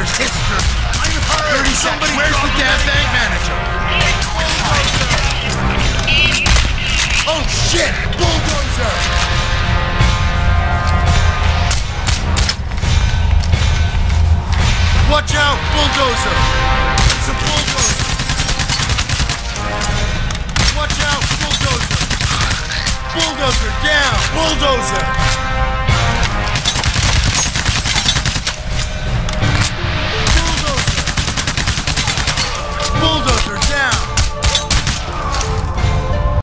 Here's history. I'm hurt. 30 seconds. Where's the damn bank manager? Oh shit! Bulldozer! Watch out! Bulldozer! It's a bulldozer! Watch out! Bulldozer! Bulldozer down! Bulldozer!